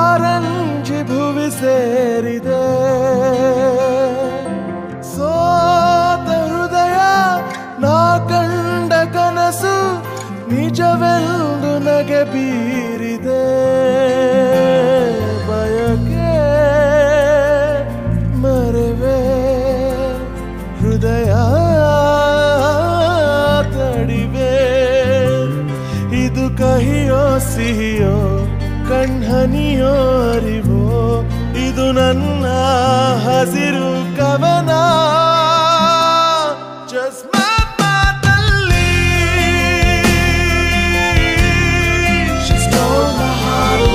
ಕಾರಂಜಿ ಭುವಿ ಸೇರಿದೆ ಸೋತ ಹೃದಯ ನಾ ಕಂಡ ಕನಸು ನಿಜವೆಂದು ನಗೆ ಬೀರಿದೆ ಬಯಕೆ ಮರೆವೆ ಹೃದಯ ತಡಿವೆ ಇದು ಕಹಿಯೋ ಸಿಹಿಯೋ ಕಣ್ಹನಿಯೋ ಅರಿವೋ ಇದು ನನ್ನ ಹಸಿರು ಕವನ